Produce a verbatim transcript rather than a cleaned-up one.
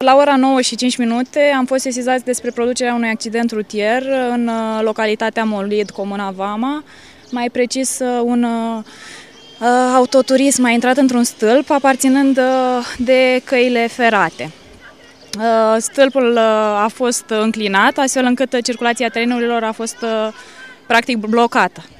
La ora nouă și cinci minute am fost sesizați despre producerea unui accident rutier în localitatea Molid, comuna Vama. Mai precis, un uh, autoturism a intrat într-un stâlp aparținând uh, de căile ferate. Uh, stâlpul uh, a fost înclinat, astfel încât circulația trenurilor a fost uh, practic blocată.